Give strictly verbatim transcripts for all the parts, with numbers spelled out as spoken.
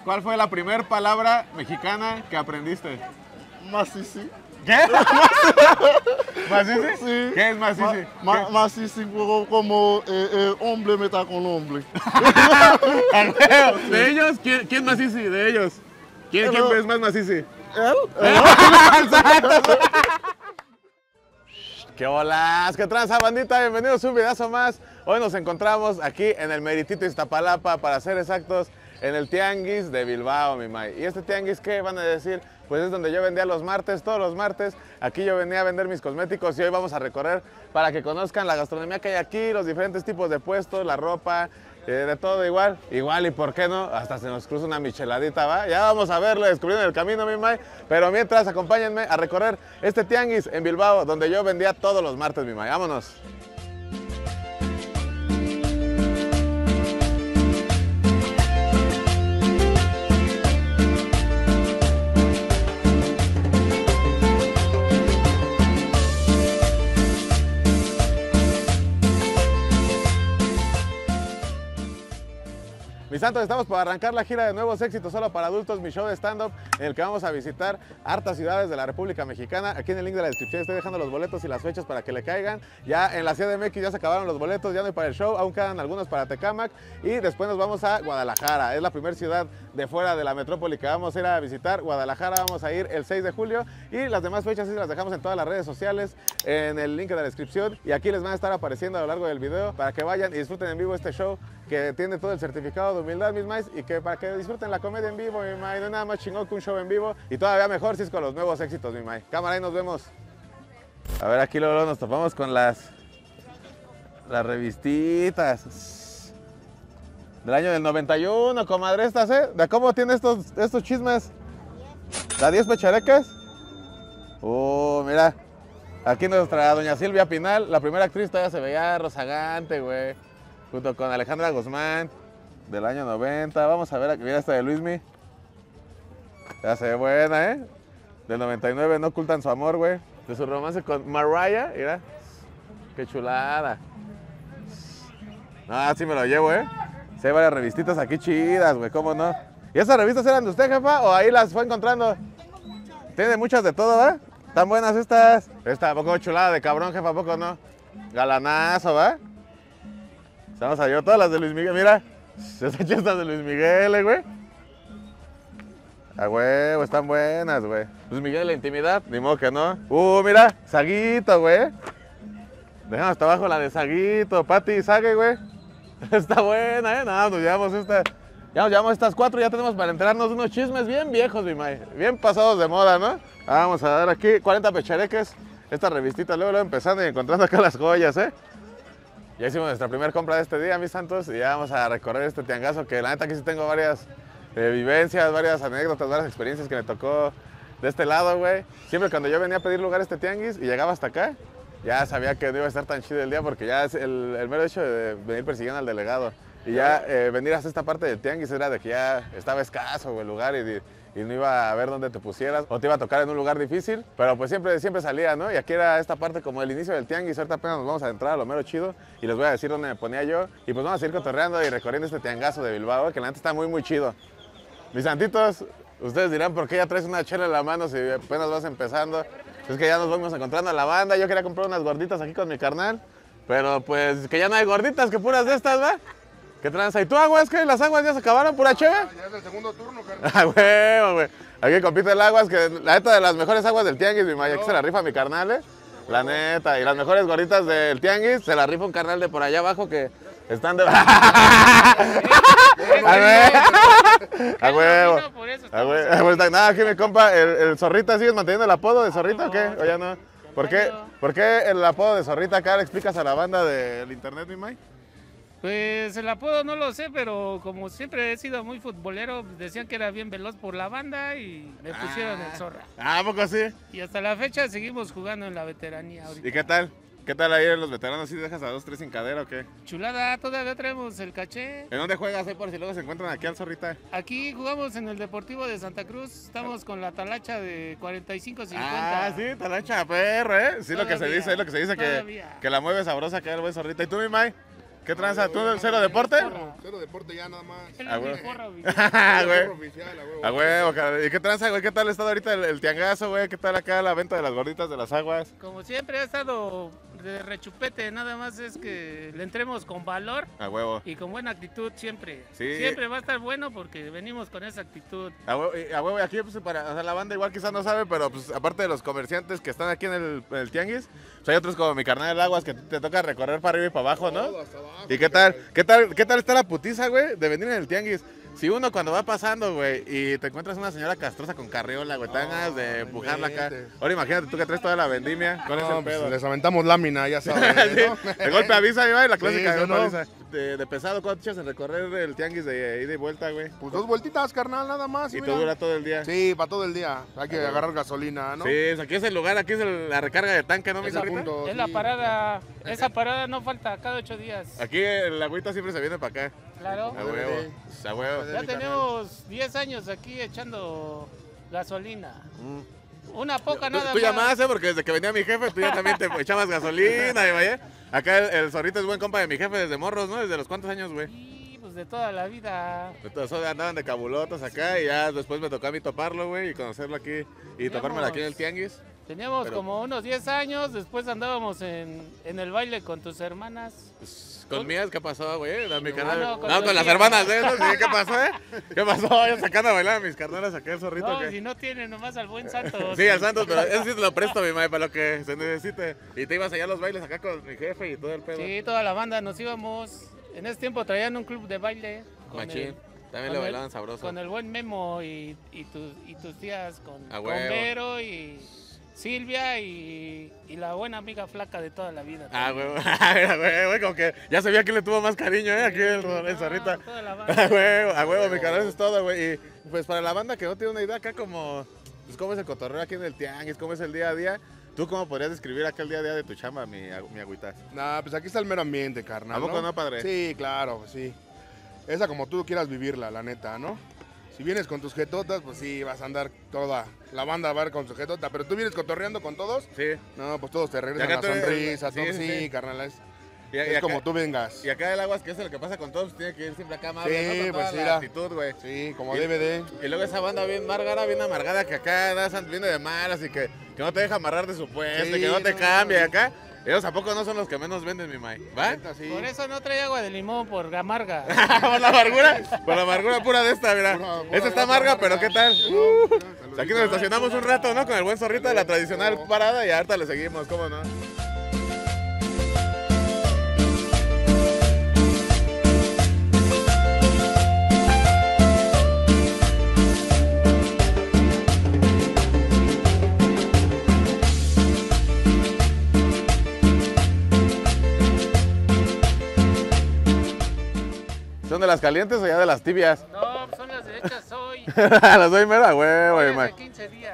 ¿cuál fue la primera palabra mexicana que aprendiste? Macici. ¿Qué? ¿Macici? Sí. ¿Qué es macici? Ma, ma, macici como eh, eh, hombre meta con hombre. ¿De ellos? ¿Quién, quién macici? ¿De ellos? ¿Quién, ¿quién es más macici? ¿Él? ¿Él? ¡Qué bolas! ¿Qué tranza, bandita? Bienvenidos a un videazo más. Hoy nos encontramos aquí en el Meritito Iztapalapa, para ser exactos, en el Tianguis de Bilbao, mi may. ¿Y este tianguis qué van a decir? Pues es donde yo vendía los martes, todos los martes. Aquí yo venía a vender mis cosméticos y hoy vamos a recorrer para que conozcan la gastronomía que hay aquí, los diferentes tipos de puestos, la ropa, eh, de todo igual. Igual y por qué no, hasta se nos cruza una micheladita, ¿va? Ya vamos a verlo, descubriendo el camino, mi may. Pero mientras, acompáñenme a recorrer este tianguis en Bilbao, donde yo vendía todos los martes, mi may. Vámonos. Mis santos, estamos por arrancar la gira de nuevos éxitos solo para adultos, mi show de stand-up, en el que vamos a visitar hartas ciudades de la República Mexicana. Aquí en el link de la descripción estoy dejando los boletos y las fechas para que le caigan. Ya en la C D M X ya se acabaron los boletos, ya no hay para el show, aún quedan algunos para Tecámac. Y después nos vamos a Guadalajara, es la primera ciudad de fuera de la metrópoli que vamos a ir a visitar. Guadalajara vamos a ir el seis de julio y las demás fechas sí las dejamos en todas las redes sociales, en el link de la descripción. Y aquí les van a estar apareciendo a lo largo del video para que vayan y disfruten en vivo este show, que tiene todo el certificado de humildad, mis maíz, y que para que disfruten la comedia en vivo, mi maíz. No hay nada más chingón que un show en vivo, y todavía mejor si es con los nuevos éxitos, mi maíz. Cámara, ahí nos vemos. A ver, aquí luego nos topamos con las las revistitas del año del noventa y uno, comadre, estas, ¿eh? ¿De cómo tiene estos, estos chismes? ¿La diez pecharecas? Uh, mira, aquí nuestra doña Silvia Pinal, la primera actriz, todavía se veía rozagante, güey. Junto con Alejandra Guzmán, del año noventa. Vamos a ver, aquí mira esta de Luismi. Ya se ve buena, ¿eh? Del noventa y nueve, no ocultan su amor, güey. De su romance con Mariah, mira. Qué chulada. No, sí me lo llevo, ¿eh? Sí hay varias revistitas aquí chidas, güey, ¿cómo no? ¿Y esas revistas eran de usted, jefa? ¿O ahí las fue encontrando? Tiene muchas de todo, ¿va? Están buenas estas. Esta, ¿a poco chulada de cabrón, jefa? ¿A poco no? Galanazo, ¿va? Vamos a ver todas las de Luis Miguel, mira. Esas chestas de Luis Miguel, eh, güey. A huevo, están buenas, güey. Luis Miguel, la intimidad, ni modo que no. Uh, mira, Saguito, güey. Dejamos hasta abajo la de Saguito, Pati, Sague, güey. Está buena, eh. No, nos llevamos esta. Ya nos llevamos estas cuatro, ya tenemos para enterarnos de unos chismes bien viejos, mi may. Bien pasados de moda, ¿no? Vamos a dar aquí cuarenta pechareques. Esta revistita, luego, luego empezando y encontrando acá las joyas, eh. Ya hicimos nuestra primera compra de este día, mis santos, y ya vamos a recorrer este tiangazo, que la neta aquí sí tengo varias eh, vivencias, varias anécdotas, varias experiencias que me tocó de este lado, güey. Siempre cuando yo venía a pedir lugar a este tianguis y llegaba hasta acá, ya sabía que no iba a estar tan chido el día, porque ya es el, el mero hecho de venir persiguiendo al delegado. Y ya eh, venir hasta esta parte del tianguis era de que ya estaba escaso, güey, el lugar, y, y no iba a ver dónde te pusieras, o te iba a tocar en un lugar difícil, pero pues siempre, siempre salía, ¿no? Y aquí era esta parte como el inicio del tianguis. Ahorita apenas nos vamos a entrar a lo mero chido y les voy a decir dónde me ponía yo, y pues vamos a seguir cotorreando y recorriendo este tiangazo de Bilbao, que la neta está muy, muy chido. Mis santitos, ustedes dirán, ¿por qué ya traes una chela en la mano si apenas vas empezando? Es que ya nos vamos encontrando a la banda. Yo quería comprar unas gorditas aquí con mi carnal, pero pues que ya no hay gorditas, que puras de estas, ¿va? ¿Qué tranza? ¿Y tú, Aguas? ¿Qué? ¿Las aguas ya se acabaron? ¿Pura cheve? Ya es el segundo turno, carnal. Ah, huevo, güey. Aquí compite el Aguas, que la neta de las mejores aguas del tianguis, mi maya, que se la rifa mi carnal, ¿eh? La neta. Y las mejores gorditas del tianguis, se la rifa un carnal de por allá abajo que están de... ¡A huevo! ¡A huevo! Nada, aquí mi compa, el, el Zorrita, ¿sigues manteniendo el apodo de Zorrita o qué? ¿O ya no? ¿Por qué, ¿Por qué el apodo de Zorrita acá le explicas a la banda del internet, mi may? Pues el apodo no lo sé, pero como siempre he sido muy futbolero, decían que era bien veloz por la banda y me pusieron ah, el Zorra. Ah, ¿a poco sí? Y hasta la fecha seguimos jugando en la veteranía ahorita. ¿Y qué tal? ¿Qué tal ahí en los veteranos? ¿Sí dejas a dos, tres sin cadera o qué? Chulada, todavía traemos el caché. ¿En dónde juegas, eh, por si luego se encuentran aquí al Zorrita? Aquí jugamos en el Deportivo de Santa Cruz, estamos con la talacha de cuarenta y cinco cincuenta. Ah, sí, talacha perro, ¿eh? Sí, todavía, lo que se dice, es lo que se dice, que, que la mueve sabrosa, que el buen Zorrita. ¿Y tú, mi may? ¿Qué tranza? ¿Tú cero deporte? Cero deporte ya nada más. Él Ah, es mi güey. porra, güey. Ah, güey. Porro oficial, a huevo. A huevo, cara. ¿Y qué tranza, güey? ¿Qué tal está ahorita el, el tiangazo, güey? ¿Qué tal acá la venta de las gorditas de las aguas? Como siempre ha estado de rechupete, nada más es que le entremos con valor A huevo. y con buena actitud siempre. Sí. Siempre va a estar bueno porque venimos con esa actitud. A huevo, y a huevo, y aquí pues para, o sea, la banda igual quizás no sabe, pero pues aparte de los comerciantes que están aquí en el, en el tianguis, pues hay otros como mi carnal del Aguas que te toca recorrer para arriba y para abajo, ¿no? Todo hasta abajo, ¿Y qué tal? ¿Qué tal, qué tal está la putiza, güey, de venir en el tianguis? Si uno cuando va pasando, güey, y te encuentras una señora castrosa con carriola, güey, te dan ganas de No, empujarla acá. inventes. Ahora imagínate tú que traes toda la vendimia, ¿cuál es No, el pues, pedo? les aventamos lámina, ya sabes. Sí, ¿no? de golpe avisa, y la clásica Sí, de ¿sí, golpe no? avisa. De, de pesado, ¿cuánto echas en recorrer el tianguis de ida y vuelta, güey? Pues dos vueltitas, carnal, nada más. Y mira. te dura todo el día. Sí, para todo el día. Hay que Ah, agarrar gasolina, ¿no? Sí, pues aquí es el lugar, aquí es el- la recarga de tanque, ¿no, mi Ese zorrita? punto, Es sí. la parada, esa parada no falta cada ocho días. Aquí el agüita siempre se viene para acá. Claro. A huevo, a huevo. Ya tenemos diez años aquí echando gasolina. Una poca nada Tú, tú ya más. más, ¿eh? Porque desde que venía mi jefe, tú ya también te echabas gasolina y vaya. Acá el, el zorrito es buen compa de mi jefe desde morros, ¿no? ¿Desde los cuántos años, güey? Y pues de toda la vida. Entonces andaban de cabulotas acá y ya después me tocó a mí toparlo, güey, y conocerlo aquí y topármelo aquí en el tianguis. Teníamos Pero- como unos diez años, después andábamos en, en el baile con tus hermanas. Pues, con mías, ¿qué pasó, güey? No, mi carnal- no, no, con con, los las tíos. hermanas de esos, sí, ¿qué pasó, eh? ¿Qué pasó? Ya sacando a bailar a mis carnalas acá el zorrito. No, ¿qué? si no tiene nomás al buen Santos. Sí, al Santos, pero eso sí te lo presto, mi madre, para lo que se necesite. Y te ibas allá a los bailes acá con mi jefe y todo el pedo. Sí, toda la banda nos íbamos. En ese tiempo traían un club de baile. con Machín. el- También con le el- bailaban sabroso. Con el buen Memo y, y, tus, y tus tías, con, A con huevo. Vero y Silvia y, y la buena amiga flaca de toda la vida. Ah, güey, mira, güey, güey, como que ya sabía que le tuvo más cariño, ¿eh? Aquí el, el zorrito. Ah, toda la banda. A huevo, a huevo, mi canal, eso es todo, güey. Y pues para la banda que no tiene una idea acá como, pues cómo es el cotorreo aquí en el tianguis, cómo es el día a día. ¿Tú cómo podrías describir acá el día a día de tu chamba, mi, mi agüita? Nah, pues aquí está el mero ambiente, carnal. ¿A poco no, padre? Sí, claro, sí. Esa como tú quieras vivirla, la neta, ¿no? Si vienes con tus jetotas, pues sí, vas a andar toda. La banda va a ir con su jetota, pero tú vienes cotorreando con todos. Sí. No, pues todos te regresan Y la acá tú eres- sonrisa, sí, todo. sí, Sí, sí. carnal, es, Y, y es acá, como tú vengas. y acá el aguas, que es lo que pasa con todos, tiene que ir siempre acá amable, Sí, ¿no? Con pues toda sí, la la- actitud, güey. Sí, como Y- D V D. Y luego esa banda bien amargada, bien amargada, que acá das- viene de malas y que, que no te deja amarrar de su puesto, Sí, y que no te no, cambia no. acá. Ellos a poco no son los que menos venden, mi May. ¿Va? Neta, sí. Por eso no trae agua de limón, por amarga. Por la amargura, por la amargura pura de esta, mira. Pura- pura Esta está gota amarga, amarga. pero ¿qué tal? No, Uh, mira, pues aquí nos estacionamos un rato, ¿no? Con el buen zorrito de la tradicional parada y ahorita le seguimos, ¿cómo no? ¿Son de las calientes o ya de las tibias? No, son las derechas hoy. Las doy mera, güey, güey, Hoy May. hace quince días.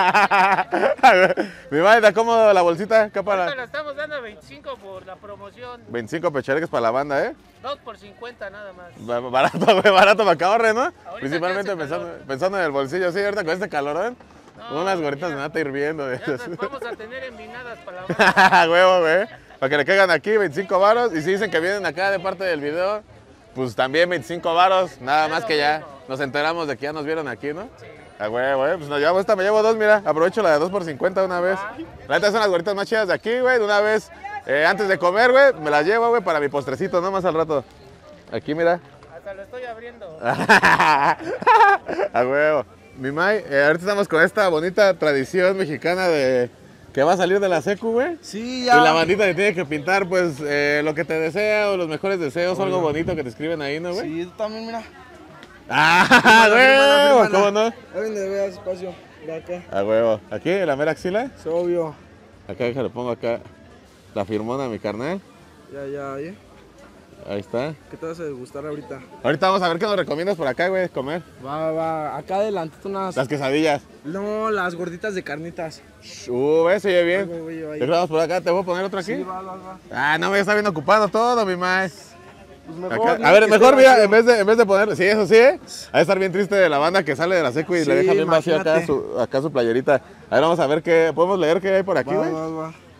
Mi May, ¿da cómo la bolsita? ¿Qué Ahorita para? la estamos dando a veinticinco por la promoción. veinticinco pechereques para la banda, ¿eh? dos por cincuenta nada más. Ba- Barato, güey, barato para que ahorre, ¿no? Principalmente que hace pensando, calor. pensando en el bolsillo, sí, ahorita con este calorón. No, Unas gorritas mira, de nata hirviendo. de Ya esas. nos vamos a tener envinadas para la banda. A huevo, güey. Para que le caigan aquí veinticinco varos. Y si dicen que vienen acá de parte del video, pues también veinticinco varos. Nada Es más lo que ya mismo. nos enteramos de que ya nos vieron aquí, ¿no? A huevo, güey. Pues nos llevamos esta, me llevo dos, mira. Aprovecho la de dos por cincuenta una vez. La neta son las gorritas más chidas de aquí, güey. De una vez, eh, antes de comer, güey, me las llevo, güey, para mi postrecito, ¿no? Más al rato. Aquí, mira. Hasta lo estoy abriendo. A huevo. Mi May, eh, ahorita estamos con esta bonita tradición mexicana de que va a salir de la secu, güey. Sí, Y ya. la bandita te tiene que pintar, pues, eh, lo que te desea o los mejores deseos o algo bonito que te escriben ahí, ¿no, güey? Sí, tú también, mira. ¡Ah, Fírmala, fírmala, huevo! fírmala. ¿Cómo no? Ahí donde veas espacio. De acá. A huevo. ¿Aquí, en la mera axila? Es obvio. Acá, déjale, pongo acá la firmona a mi carnal. Ya, ya, ya. Ahí está. ¿Qué te vas a degustar ahorita? Ahorita vamos a ver qué nos recomiendas por acá, güey, comer. Va, va. Acá adelante unas. Las quesadillas. No, las gorditas de carnitas. Uh, ¿ves? Se oye Ahí bien. voy, voy, ahí. Yo creo que vamos por acá. ¿Te voy a poner otro aquí? Sí, va, va, va. Ah, no, me está bien ocupado todo, mi May. Pues Acá- mejor. ¿no? A ver, Que mejor esté mira, vacío. en vez de, en vez de poner, sí, eso sí, ¿eh? Ha de estar bien triste de la banda que sale de la secu y Sí, le deja bien vacío acá imagínate. su, acá su playerita. A ver, vamos a ver qué, podemos leer qué hay por aquí, Va, güey. va, va.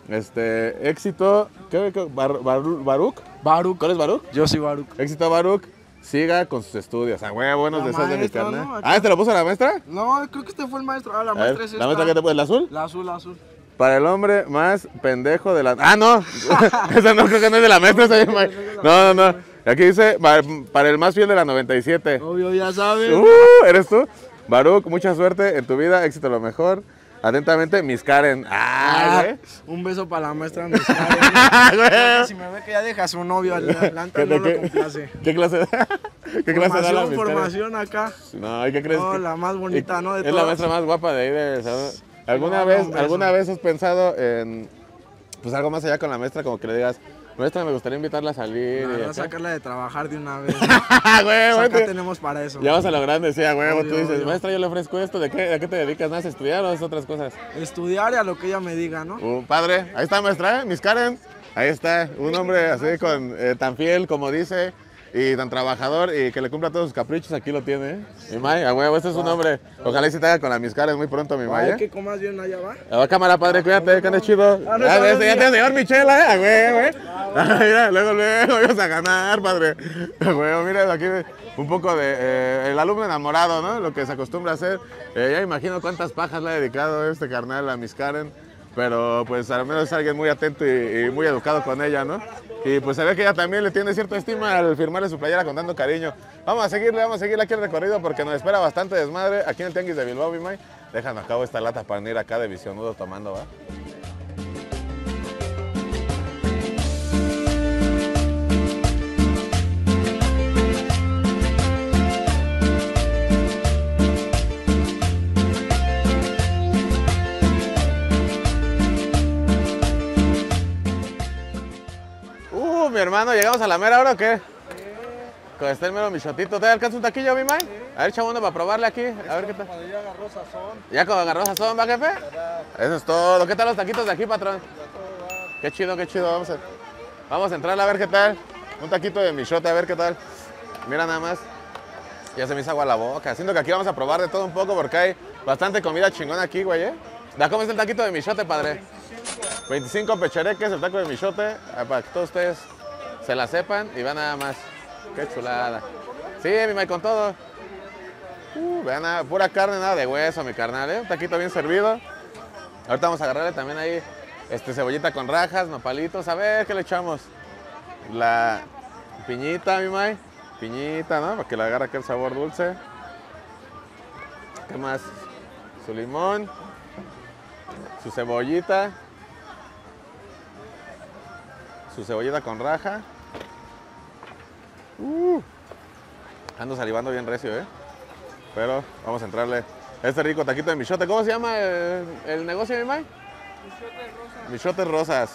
Este, éxito. ¿Qué? qué Bar, Bar, ¿Baruch? Baruch. ¿Cuál es Baruch? Yo soy Baruch. Éxito, Baruch. Siga con sus estudios. A huevo, buenos La deseos de mi maestra, carnal. ¿no? Ah, ¿te lo puso la maestra? No, creo que este fue el maestro. Ah, la A ver, maestra es ¿la esta. maestra qué te puso? ¿El azul? La azul, la azul. Para el hombre más pendejo de la... ¡Ah, no! Esa no, creo que no es de la maestra. Esa es de ma- No, no, no. Aquí dice, para el más fiel de la noventa y siete. Obvio, ya sabes. Uh, ¿eres tú? Baruch, mucha suerte en tu vida, éxito lo mejor. Atentamente, Miss Karen. Ah, ¡Ay, un beso para la maestra Miss güey! Karen. Si me ve que ya deja a su novio adelante, no lo complace. ¿Qué clase de, ¿Qué clase da la Formación, Miss Karen? formación acá. No, ¿y qué crees? No, que- la más bonita, ¿no? De Es la todas. maestra más guapa de ahí de salón. ¿Alguna No, vez, un beso. alguna vez has pensado en pues algo más allá con la maestra, como que le digas, maestra, me gustaría invitarla a salir? No, y no, acá? sacarla de trabajar de una vez. ¡Ah, güey, Acá güey! tenemos para eso. Ya vas a lo grande, sí, a huevo, Obvio, tú dices, obvio. maestra, yo le ofrezco esto, ¿de qué, ¿a qué te dedicas? ¿Nada, a estudiar o haces otras cosas? Estudiar y a lo que ella me diga, ¿no? Uh, padre, ahí está maestra, ¿eh? Miss Karen. Ahí está, un hombre así con eh, tan fiel como dice y tan trabajador y que le cumpla todos sus caprichos, aquí lo tiene, ¿eh? Mi May, a huevo, este es un hombre. Ojalá y se te haga con la Miss Karen muy pronto, mi May, Ay, ¿eh? que comas bien allá va. A la cámara, padre, cuídate, que andes chido. Ah, no, Ah, está este, bien, ya te mira. señor Michela, ¿eh? A huevo, ¿eh? Ah, mira, luego, luego, ibas a ganar, padre. A huevo, mira, aquí un poco de eh, el alumno enamorado, ¿no? Lo que se acostumbra a hacer. Eh, ya me imagino cuántas pajas le ha dedicado este carnal a Miss Karen. Pero pues al menos es alguien muy atento y, y muy educado con ella, ¿no? Y pues se ve que ella también le tiene cierta estima al firmarle su playera con tanto cariño. Vamos a seguirle, vamos a seguirle aquí el recorrido porque nos espera bastante desmadre aquí en el Tianguis de Bilbao, mi May. Déjame acabo esta lata para ir acá de visionudo tomando, ¿va? Uh, mi hermano, ¿llegamos a la mera hora o qué? Con este el mero michotito. ¿Te alcanza un taquillo, mi May? A ver, chavo, uno para probarle aquí. A ver qué tal. Cuando ya agarró sazón. ¿Ya con agarró sazón, va, jefe? Eso es todo. ¿Qué tal los taquitos de aquí, patrón? Qué chido, qué chido. Vamos a, vamos a entrar a ver qué tal. Un taquito de michote, a ver qué tal. Mira nada más. Ya se me hizo agua la boca. Siento que aquí vamos a probar de todo un poco porque hay bastante comida chingona aquí, güey, ¿eh? ¿Da cómo es el taquito de michote, padre? veinticinco pechereques, el taco de michote, para que todos ustedes se la sepan y vean nada más. Qué chulada. Sí, mi May, con todo. Uh, vean, nada, pura carne, nada de hueso, mi carnal, ¿eh? Un taquito bien servido. Ahorita vamos a agarrarle también ahí este, cebollita con rajas, nopalitos. A ver, ¿qué le echamos? La piñita, mi May. Piñita, ¿no? Para que le agarre aquel sabor dulce. ¿Qué más? Su limón. Su cebollita. Su cebollita con raja. Uh, ando salivando bien recio, ¿eh? Pero vamos a entrarle a este rico taquito de michote. ¿Cómo se llama el, el negocio, mi May? Michotes rosas. Michotes Rosas.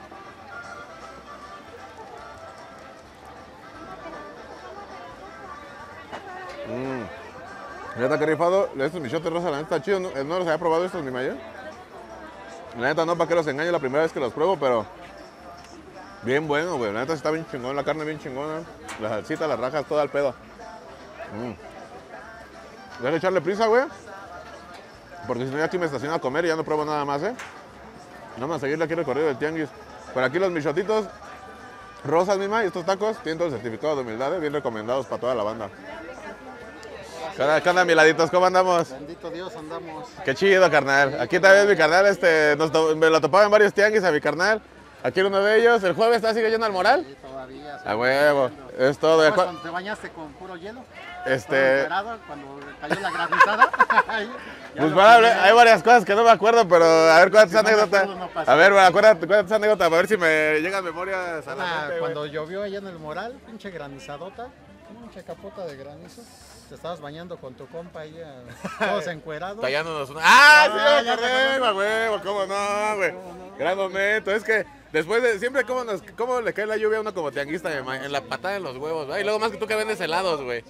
Mmm. Neta, qué rifado. Estos michotes rosas, la neta, está chido. No, no los había probado estos, mi May, ¿eh? La neta, no para que los engañe la primera vez que los pruebo, pero bien bueno, güey. La neta está bien chingón, la carne bien chingona. La salsita, las rajas, todo al pedo. Mm. Deja echarle prisa, güey. Porque si no, ya aquí me estaciono a comer y ya no pruebo nada más, ¿eh? Vamos a seguirle aquí el recorrido del tianguis. Por aquí los michotitos rosas, misma, y estos tacos tienen todo el certificado de humildad, ¿eh? Bien recomendados para toda la banda. ¿Qué onda, qué onda, miladitos? ¿Cómo andamos? Bendito Dios, andamos. Qué chido, carnal. Aquí también mi carnal, este, nos to- me lo topaba en varios tianguis a mi carnal. Aquí era uno de ellos. ¿El jueves está sigue yendo al moral? Sí, todavía. A huevo. Es todo. ¿Te ¿Cu- cuando te bañaste con puro hielo? Este, Encuerado, cuando cayó la granizada. Ahí, ya pues lo para, tenía. hay varias cosas que no me acuerdo, pero a ver cuántas Si no me anécdotas. acuerdo, no pasa A ver, bueno, acuérdate, cuántas anécdotas, a ver si me llegan memorias a la Ah, mente, güey. cuando llovió allá en el Moral, pinche granizadota, pinche capota de granizo. Te estabas bañando con tu compa ahí, a- todos encuerados. Tallándonos una. ¡Ah, sí, Ah, me ya acordé, te acordé. a huevo! ¿Cómo no, güey? Gran momento. Es que después de. Siempre, ¿cómo, nos, cómo le cae la lluvia a uno como tianguista, mi ma- en la patada de los huevos, güey? Y luego más que tú que vendes helados, güey.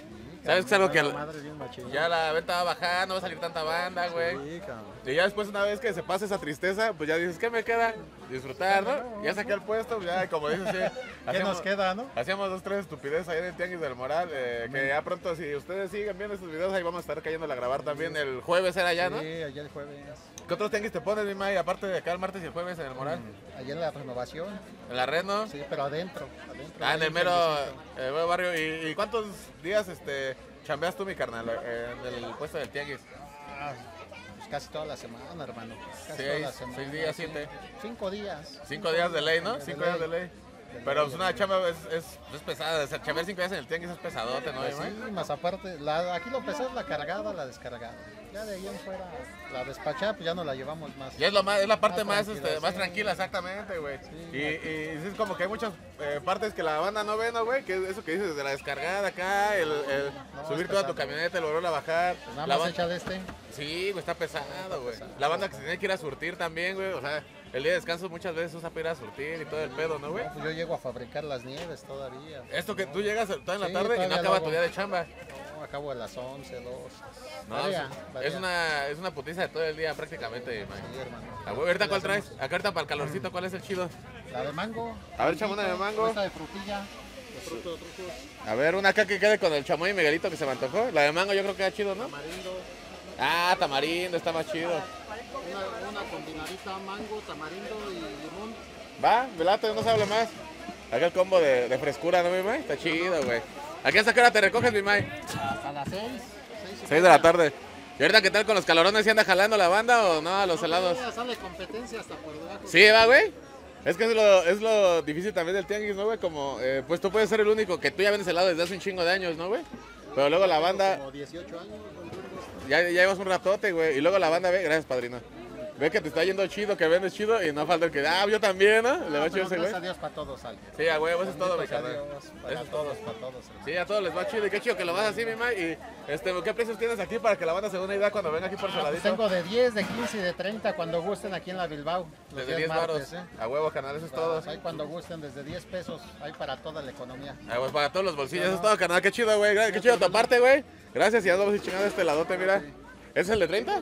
¿Sabes que es algo que La madre bien machín. ya la venta va a bajar, no va a salir tanta banda, güey? Sí, cabrón. Y ya después, una vez que se pasa esa tristeza, pues ya dices, ¿qué me queda? Disfrutar, ¿no? Ya saqué el puesto, pues ya, como dices, sí. ¿Qué hacíamos- nos queda, no? Hacíamos dos, tres estupideces ahí en el Tianguis del Moral, eh, que ya pronto, si ustedes siguen viendo estos videos, ahí vamos a estar cayéndole a grabar también. El jueves era ya, ¿no? Sí, ayer el jueves. ¿Qué otros tianguis te pones, mi May? Aparte de acá el martes y el jueves en el Moral. Ayer la renovación. En la red, ¿no? Sí, pero adentro. adentro Ah, en ahí el mero, tianguisito. el mero barrio. ¿Y, y cuántos días este, chambeas tú, mi carnal, eh, en el puesto del tianguis? Ah, pues casi toda la semana, hermano. Casi Seis- toda la semana. seis días, sí. siete. Cinco días. Cinco días de ley, ¿no? De Cinco ley. días de ley. De Pero ley, pues una de chamba es, es, es pesada. O sea, chambear cinco días en el tianguis es pesadote, ¿no? Pues mi May? sí, más aparte, la, aquí lo pesado es la cargada, la descargada. Ya de ahí en fuera, la despachada, pues ya no la llevamos más. Y es, lo más, es la parte Más más, este, tranquila, más sí. tranquila, exactamente, güey. Sí, y, y sí es como que hay muchas eh, partes que la banda no ve, ¿no, güey? Que es eso que dices, de la descargada acá, el, el No, subir es toda tu pesado. camioneta, el volver a bajar. Pues nada La más ban- echa de este. Sí, güey, está pesado, güey. La banda que se tiene que ir a surtir también, güey. O sea, el día de descanso muchas veces usa para ir a surtir y todo el pedo, ¿no, güey? No, pues yo llego a fabricar las nieves todavía. Esto que tú llegas toda en la Sí, tarde y no todavía lo acaba hago. tu día de chamba. No, acabo a las once, dos. No, Varía, es, varía. es una, es una putiza de todo el día prácticamente, man. Sí, hermano. Ah, güey, ¿ahorita Sí, cuál la traes? hacemos. Acá ahorita para el calorcito, ¿cuál es el chido? La de mango. A ver, échame una de mango. Esta de frutilla. De fruto, de frutos. A ver, una acá que quede con el chamoy y Miguelito que se me antojó. La de mango yo creo que era chido, ¿no? Tamarindo. Ah, tamarindo, está más chido. Una, una combinadita mango, tamarindo y limón. Va, velate, no se hable más. Acá el combo de, de frescura, ¿no, mi May? Está chido, güey. ¿Aquí hasta qué hora te recoges, mi May? Hasta las seis. Seis, y seis de la media. tarde. ¿Y ahorita qué tal con los calorones? ¿Si anda jalando la banda o no a los helados? Ya sale competencia hasta por debajo. Sí, va, güey. Es que es lo, es lo difícil también del tianguis, ¿no, güey? Como, eh, pues tú puedes ser el único que tú ya vendes helado desde hace un chingo de años, ¿no, güey? Pero luego la banda, Como dieciocho años. vendiendo esto. ya, ya llevas un ratote, güey. Y luego la banda ve, gracias, padrino. Ve que te está yendo chido, que vendes chido y no falta el que, ah, yo también, ¿no? Le va Ah, chido pero ese, güey. gracias a Dios para todos sale. Sí, a huevo, eso es todo, mi Bendito sea carnal. Dios, para Eso es todos, para todos. hermano. Sí, a todos les va chido y qué chido que lo vas así, mi ma. Y este, ¿qué precios tienes aquí para que la banda se dé una idea cuando venga aquí por su Ah, pues heladito? tengo de diez, de quince y de treinta cuando gusten aquí en la Bilbao. Los Desde días diez varos. martes, ¿eh? A huevo, canal, eso es todo. Ahí cuando gusten, desde diez pesos, hay para toda la economía. Ah, pues para todos los bolsillos, eso es todo, canal. Qué chido, güey. Qué chido tu parte, güey. Gracias y ya vamos a chingar este heladote, mira. ¿Es el de treinta?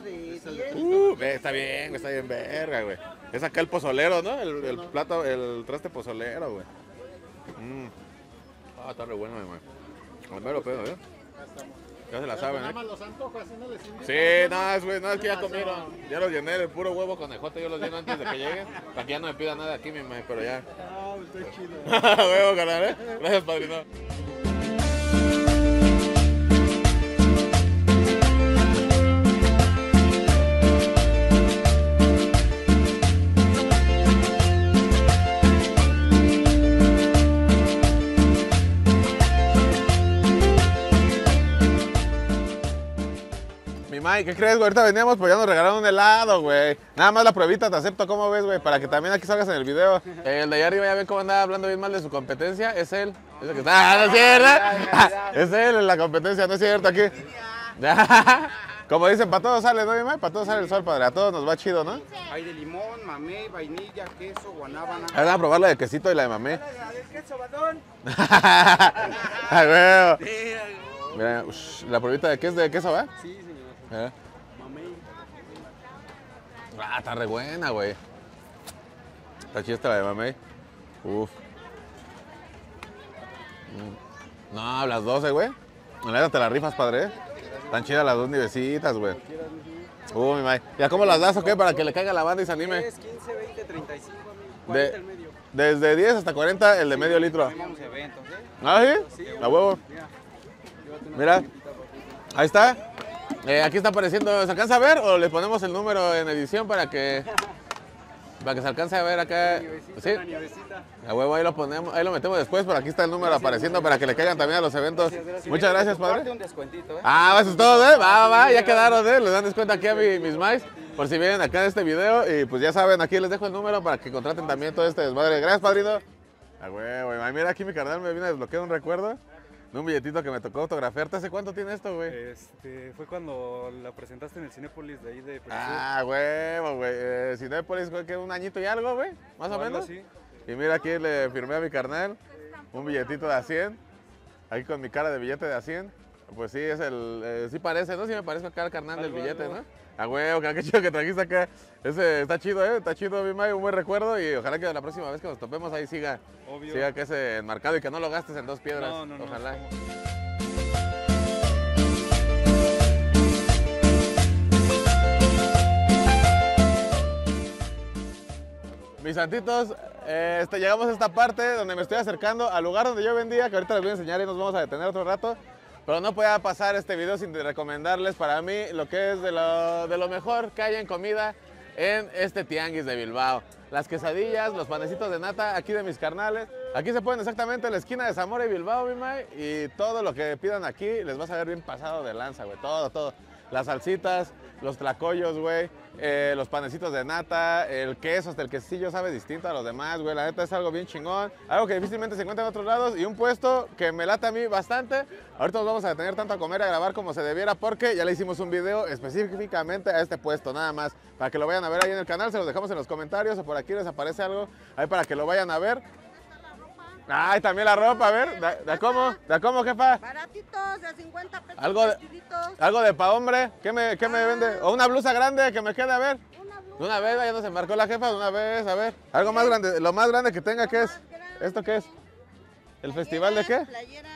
Uh, ve, está bien, güey, está bien verga, güey. Es acá el pozolero, ¿no? El, el plato, el traste pozolero, güey. Mm. Ah, está re bueno, güey. Al mero pedo, ¿eh? Ya se la saben, Nada ¿eh? más los antojos, así no les invito. Sí, no, es, güey, no, es que ya comieron. Ya los llené, el puro huevo conejote, yo los lleno antes de que lleguen. Para que ya no me pidan nada aquí, mi mae, pero ya. Ah, está chido. Huevo, canal, ¿eh? Gracias, padrino. Mi Mike, ¿qué crees, güey? Ahorita veníamos, pues ya nos regalaron un helado, güey. Nada más la pruebita te acepto, ¿cómo ves, güey? Para que también aquí salgas en el video. Eh, el de allá arriba ya ven cómo andaba hablando bien mal de su competencia. Es él. Es el que está. ¡Ah, no es cierto! Es él en la competencia, no es cierto aquí. Como dicen, para todos sale, ¿no, mi Mike? Para todos sale el sol, padre. A todos nos va chido, ¿no? Hay de limón, mamey, vainilla, queso, guanábana. Ahora a probar la de quesito y la de mamé. Ay, güey. Mira, ush, la pruebita de qué es de queso, ¿va? Sí, señor. Eh. Mamey. Ah, está re buena, güey. Está chida esta la de mamey. Uf. Mm. No, las doce, güey. La neta te las rifas, padre. ¿eh? Están chidas las dos nivecitas, güey. Uh, mi may. ¿Ya cómo las das o qué? Para que le caiga la banda y se anime. diez, quince, veinte, treinta y cinco, amigo. De- cuarenta el medio. Desde diez hasta cuarenta, el de medio litro. Tenemos eventos, ¿eh? ¿Ah, sí? A huevo. Mira. Llévate una Mira. tarjetita, papito. Ahí está. Eh, aquí está apareciendo. ¿Se alcanza a ver o le ponemos el número en edición para que para que se alcance a ver acá? Nievecita, Sí. una nievecita. A huevo, ahí lo ponemos, ahí lo metemos después, pero aquí está el número apareciendo para que le caigan también a los eventos. Muchas gracias, Aparte padre. un descuentito, ¿eh? Ah, eso es todo, ¿eh? Va, va, va, ya quedaron, ¿eh? Les dan descuento aquí a mi- mis mais, por si vienen acá en este video. Y pues ya saben, aquí les dejo el número para que contraten también todo este desmadre. Gracias, padrino. A huevo, ay, mira aquí mi carnal me viene a desbloquear un recuerdo de un billetito que me tocó autografiarte. ¿Hace cuánto tiene esto, güey? Este, fue cuando la presentaste en el Cinépolis de ahí de Perisur. Ah, huevo, güey. Eh, Cinépolis, creo que un añito y algo, güey, más o algo menos. así. Y mira, aquí le firmé a mi carnal un billetito de a cien. Aquí con mi cara de billete de a cien. Pues sí, es el, eh, sí parece, ¿no? Sí me parece acá el carnal del billete, ¿no? A huevo, qué chido que trajiste acá. Ese está chido, ¿eh? Está chido, mi May, un buen recuerdo y ojalá que la próxima vez que nos topemos ahí siga, Obvio. siga que ese enmarcado y que no lo gastes en dos piedras. No, no, no. Ojalá. Mis santitos, eh, este, llegamos a esta parte donde me estoy acercando al lugar donde yo vendía, que ahorita les voy a enseñar y nos vamos a detener otro rato. Pero no podía pasar este video sin recomendarles para mí lo que es de lo, de lo mejor que hay en comida en este tianguis de Bilbao. Las quesadillas, los panecitos de nata aquí de mis carnales. Aquí se ponen exactamente en la esquina de Zamora y Bilbao, mi May, y todo lo que pidan aquí les va a saber bien pasado de lanza, güey. Todo, todo. Las salsitas, los tlacoyos, güey, eh, los panecitos de nata, el queso, hasta el quesillo sabe distinto a los demás, güey. La neta es algo bien chingón, algo que difícilmente se encuentra en otros lados y un puesto que me late a mí bastante. Ahorita nos vamos a detener tanto a comer y a grabar como se debiera porque ya le hicimos un video específicamente a este puesto, nada más. Para que lo vayan a ver ahí en el canal, se los dejamos en los comentarios o por aquí les aparece algo ahí para que lo vayan a ver. Ay, también la ropa, a ver, ¿de, de cómo? ¿De cómo, jefa? Baratitos, de cincuenta pesos. Algo de, vestiditos. algo de pa' hombre, ¿qué me, qué me Ah. vende? O una blusa grande que me quede, a ver. Una blusa. De una vez, ya nos embarcó la jefa, de una vez, a ver. Algo más grande, lo más grande que tenga, ¿qué es? Más grande. ¿Esto qué es? ¿El festival de qué? Playeras.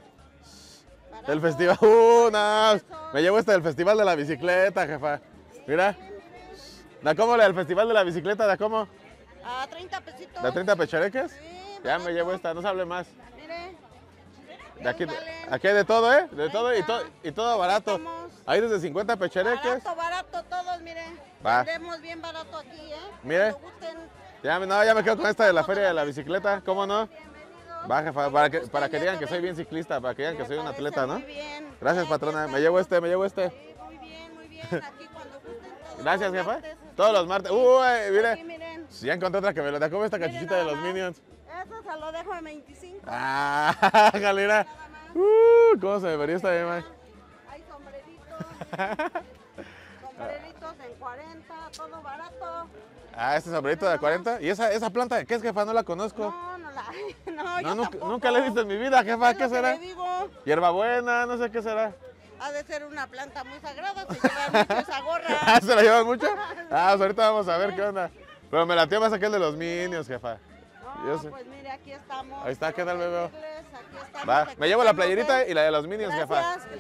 El Baratos. festival, uh, no, me llevo este del festival de la bicicleta, jefa. Mira. ¿Da cómo el festival de la bicicleta, da cómo? A treinta pesitos. ¿De treinta pechareques? Sí, Ya barato. me llevo esta, no se hable más. Mire. De aquí, Bien valen. aquí hay de todo, ¿eh? De todo y, Ahí to, está. y todo barato. Estamos. Hay desde cincuenta pechareques. Barato, barato todos, mire. Va. Vendemos bien barato aquí, ¿eh? Mire. Cuando gusten. Ya, me- no, ya me quedo con esta de la feria de la bicicleta, ¿cómo no? Bienvenidos. Va, jefa, Cuando para que, gusten, para que ya digan que saben. soy bien ciclista, para que digan que Me soy un parece atleta, ¿no? Muy bien. Gracias, Aquí patrona. está. Me llevo este, me llevo este. Sí, muy bien, muy bien. Aquí cuando gusten todos Gracias, los jefa. martes, aquí. Todos los martes. Uy, Aquí, mire. miren. Ya encontré otra que me lo da. ¿Cómo esta Miren cachuchita de nada los más. Minions? Eso se lo dejo en veinticinco. Ah, galera. Uh, ¿cómo se debería esta bien, man? Hay sombreritos. Sombreritos en cuarenta, todo barato. Ah, este sombrerito de cuarenta. ¿Y esa, esa planta de qué es, jefa? No la conozco. No, no la. No, No, yo nunca, tampoco. nunca la he visto en mi vida, jefa. Es ¿Qué lo que será? le digo, Hierbabuena, no sé qué será. ha de ser una planta muy sagrada, se lleva mucho esa gorra. Ah, ¿se la llevan mucho? Ah, pues ahorita vamos a ver qué onda. Pero me latió más aquel de los Minions, jefa. Yo No, sé. pues mire, aquí estamos. Ahí está, ¿qué tal, bebé? Aquí estamos, Va, aquí me llevo la estamos, playerita ¿eh? y la de los Minions, jefa.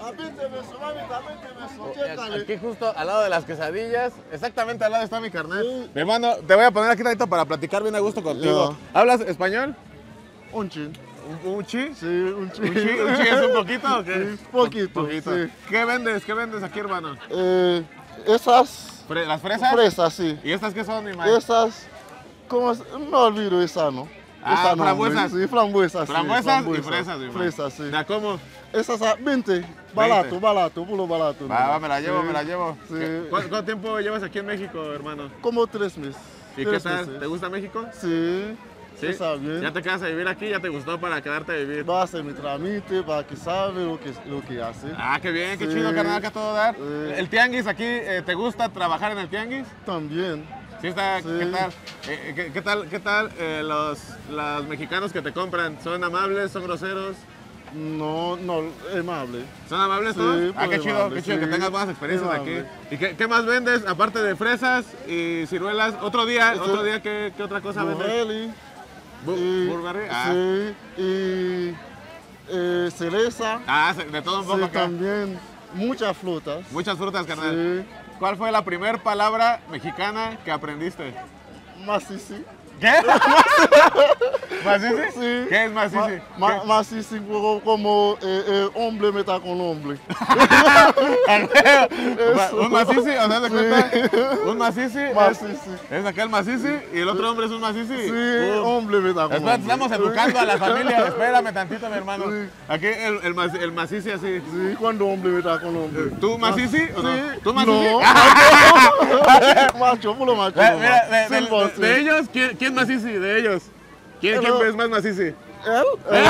Gracias. Aquí justo al lado de las quesadillas, exactamente al lado está mi carnal. Mi hermano, te voy a poner aquí tantito para platicar bien a gusto contigo. ¿Hablas español? Un chin. ¿Un, un chi? Sí, un chin. ¿Un chi? ¿Un chi es un poquito o qué? Sí, poquito, Poquito. sí. ¿Qué vendes? ¿Qué vendes aquí, hermano? Eh, esas Fre- ¿Las fresas? fresas, sí. ¿Y estas qué son, mi madre? Esas, ¿cómo se- no olvido esa, ¿no? Ah, Esa no, frambuesas. Sí, frambuesas. sí, Frambuesas y fresas, mi madre. Fresas, sí. ¿Ya cómo? Esas a veinte. Barato, barato, puro barato. Va, ¿no? va, me la llevo, Sí, me la llevo. Sí. ¿Qué- ¿Cuánto, cuánto tiempo llevas aquí en México, hermano? Como tres meses. ¿Y qué tres tal? meses. ¿Te gusta México? Sí. Está bien. ¿Ya te quedas a vivir aquí? ¿Ya te gustó para quedarte a vivir? Va a hacer mi trámite para que sabe lo que, lo que hace. Ah, qué bien, qué Sí. chido, carnal, que a todo dar. Sí. ¿El tianguis aquí, eh, te gusta trabajar en el tianguis? También. Sí, está, Sí. ¿qué tal? Eh, ¿qué, qué tal, qué tal eh, los, los mexicanos que te compran? ¿Son amables, son groseros? No, no, amable. ¿Son amables Sí, todos? Ah, muy qué chido, amable, qué chido que sí. tengas buenas experiencias Amable. aquí. ¿Y qué, qué más vendes aparte de fresas y ciruelas? Otro día, Otro- otro día, ¿qué, qué otra cosa vendes? Burrelli. Bu- y- Burberry, ah. Sí, y eh, cereza. Ah, se- de todo un poco Sí, acá. también. Muchas frutas. Muchas frutas, carnal. Sí. ¿Cuál fue la primera palabra mexicana que aprendiste? Macici. ¿Qué? ¿Macici? Sí. ¿Qué es macici? Ma, ma, ¿Qué? macici como, como eh, eh, hombre meta con hombre. Un macici, o sea, ¿te cuenta? Un macici es, Macici. es aquel macici y el otro hombre es un macici. Sí, Uh. hombre meta con Espera, hombre. estamos educando a la familia. Espérame tantito, mi hermano. Sí. Aquí el, el, maci- el macici así. Sí, cuando hombre meta con hombre. ¿Tú macici o no? Sí. ¿Tú macici? No. Macho, puro macho. Ve- Mira, de, de- Sin voz, de- de sí. ellos, ¿quién, quién macici? De ellos. ¿Quién, Pero- quién es más macici? ¿Él? ¿Él?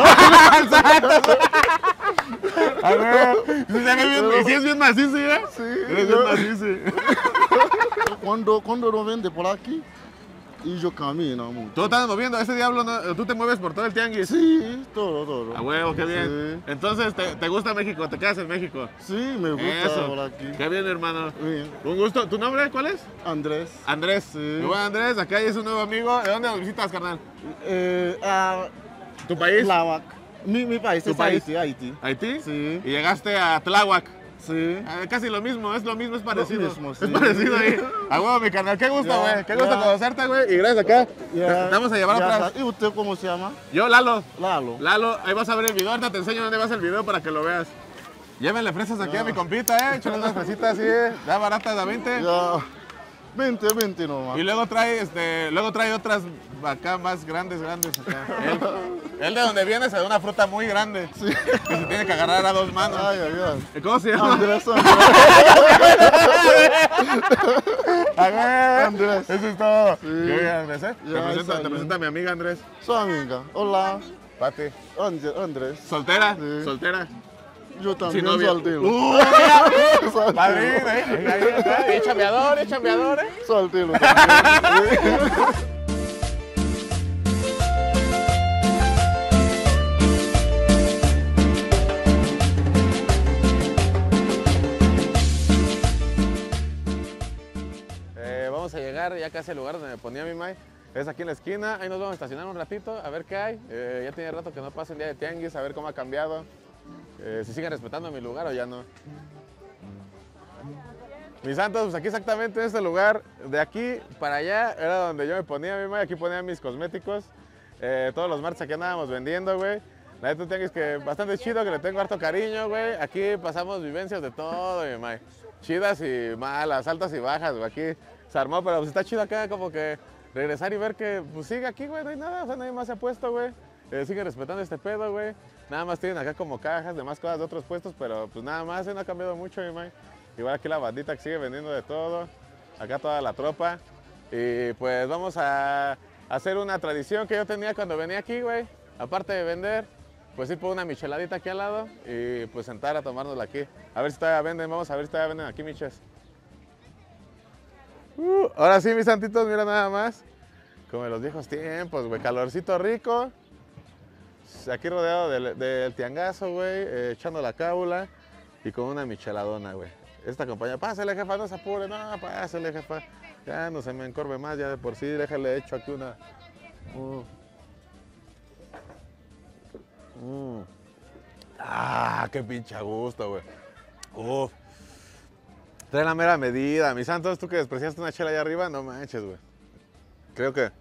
A ver, si se ve bien, y si es bien macici, ¿eh? Sí. Eres bien macici. Cuando, cuando lo vende por aquí, y yo camino mucho. ¿Tú estás moviendo ese diablo? ¿No? ¿Tú te mueves por todo el tianguis? Sí, todo, todo. A huevo, qué bien. Sí. Entonces, ¿te, te gusta México? ¿Te quedas en México? Sí, me gusta Eso. por aquí. Qué bien, hermano. Bien. Un gusto. ¿Tu nombre cuál es? Andrés. Andrés. Sí. Muy bueno, Andrés. Acá hay es un nuevo amigo. ¿De dónde nos visitas, carnal? Eh, ah, ¿Tu país? Tláhuac. Mi, mi país ¿Tu es país? Haití, Haití. ¿Haití? Sí. Y llegaste a Tláhuac. Sí. Ah, casi lo mismo, es lo mismo, es parecido. mismo, sí. Es parecido ahí. A huevo, mi carnal. Qué gusto, Ya, güey. Qué gusto ya. conocerte, güey. Y gracias acá. Ya, Te vamos a llevar ya atrás. sa- ¿Y usted cómo se llama? Yo, Lalo. Lalo. Lalo, ahí vas a ver el video. Ahorita te enseño dónde vas el video para que lo veas. Llévenle fresas aquí a mi compita, eh. Échale unas fresitas así, eh. Da baratas, da veinte. Ya. veinte, veinte nomás. Y luego trae, este, luego trae otras acá más grandes, grandes acá. Él, él de donde viene se da una fruta muy grande. Que se tiene que agarrar a dos manos. Ay, ay, ay. ¿Cómo se llama? Andrés, Andrés. A ver, Andrés. eso es todo. Sí. Qué bien, Andrés, ¿eh? Te Ya, presento, está te bien. presento a mi amiga Andrés. Su amiga. Hola. Pati. Andrés. Andrés. ¿Soltera? Sí. ¿Soltera? Yo también novio. soltero. ¡Uh, mira! Padrino, ¿eh? Ahí, ahí, ahí, y chambeador, y chambeador, ¿eh? Soltero también. Eh, vamos a llegar ya casi al lugar donde me ponía mi mai. Es aquí en la esquina, ahí nos vamos a estacionar un ratito, a ver qué hay. Eh, ya tiene rato que no pasa un día de tianguis, a ver cómo ha cambiado. Eh, si siguen respetando mi lugar o ya no. Mis santos, pues aquí exactamente en este lugar, de aquí para allá, era donde yo me ponía mi mai, aquí ponía mis cosméticos. Eh, todos los martes aquí andábamos vendiendo, güey. La neta, un tianguis que bastante chido, que le tengo harto cariño, güey. Aquí pasamos vivencias de todo, mi mai. Chidas y malas, altas y bajas, güey. Aquí se armó, pero pues está chido acá como que regresar y ver que pues sigue aquí, güey, no hay nada, o sea, nadie más se ha puesto, güey. Eh, sigue respetando este pedo, güey. Nada más tienen acá como cajas, demás cosas de otros puestos, pero pues nada más, eh, no ha cambiado mucho, mi mai. Igual aquí la bandita que sigue vendiendo de todo, acá toda la tropa. Y pues vamos a hacer una tradición que yo tenía cuando venía aquí, güey. Aparte de vender, pues ir por una micheladita aquí al lado y pues sentar a tomárnosla aquí. A ver si todavía venden, vamos a ver si todavía venden aquí miches. Uh, ahora sí, mis santitos, mira nada más. Como en los viejos tiempos, güey. Calorcito rico. Aquí rodeado del, del tiangazo, güey. Eh, echando la cábula y con una micheladona, güey. Esta compañía, pásale, jefa, no se apure. No, pásale, jefa. Ya no se me encorve más, ya de por sí. Déjale hecho aquí una... Uh. Mm. Ah, qué pinche a gusto, güey. Uf. Trae la mera medida. Mis santos, tú que despreciaste una chela allá arriba, no manches, güey. Creo que...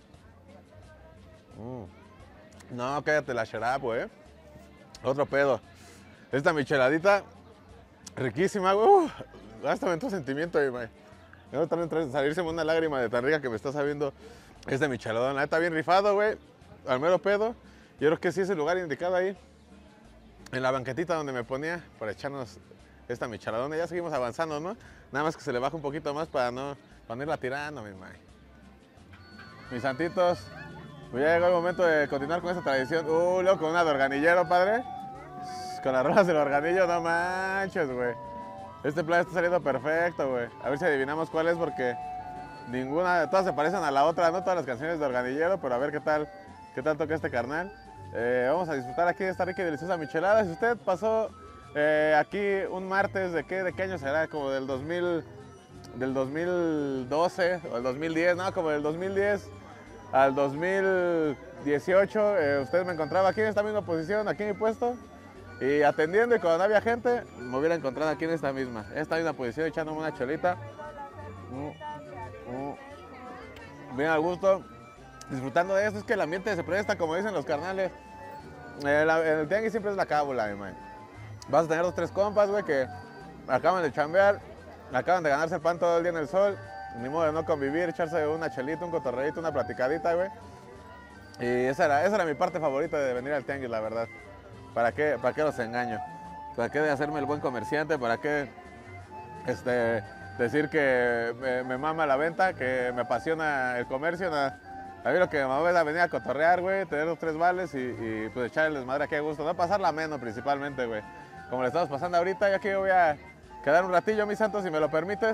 Mm. No, cállate la sharap, güey. Otro pedo. Esta micheladita, riquísima, güey. Uf, hasta me entró sentimiento ahí, güey. Me también salirse una lágrima de tan rica que me está sabiendo este micheladón. Está bien rifado, güey. Al mero pedo. Yo creo que sí es el lugar indicado ahí, en la banquetita donde me ponía, para echarnos esta micheladona. Ya seguimos avanzando, ¿no? Nada más que se le baja un poquito más para no, para no irla tirando, mi mae. Mis santitos, pues ya llegó el momento de continuar con esta tradición. Uh, luego con una de organillero, padre. Con las rolas del organillo, no manches, güey. Este plan está saliendo perfecto, güey. A ver si adivinamos cuál es, porque ninguna, todas se parecen a la otra, ¿no? Todas las canciones de organillero, pero a ver qué tal, qué tal toca este carnal. Eh, vamos a disfrutar aquí de esta rica y deliciosa michelada. Si usted pasó eh, aquí un martes, ¿de qué, de qué año será? Como del dos mil, del dos mil doce o el dos mil diez, no, como del dos mil diez al dos mil dieciocho. Eh, usted me encontraba aquí en esta misma posición, aquí en mi puesto, y atendiendo, y cuando no había gente, me hubiera encontrado aquí en esta misma, esta misma posición, echándome una chelita. Mm, mm. Bien a gusto. Disfrutando de esto, es que el ambiente se presta, como dicen los carnales. Eh, la, en el tianguis siempre es la cábula, mi man. Vas a tener dos, tres compas, güey, que acaban de chambear, acaban de ganarse el pan todo el día en el sol, ni modo de no convivir, echarse una chelita, un cotorreíto, una platicadita, güey. Y esa era, esa era mi parte favorita de venir al tianguis, la verdad. ¿Para qué, para qué los engaño? ¿Para qué de hacerme el buen comerciante? ¿Para qué este, decir que me, me mama la venta, que me apasiona el comercio? Nada. A mí lo que me mueve es a venir a cotorrear, güey, tener los tres vales y, y pues echar el desmadre aquí a gusto. No pasarla menos principalmente, güey. Como le estamos pasando ahorita, ya que yo voy a quedar un ratillo, mis santos, si me lo permites.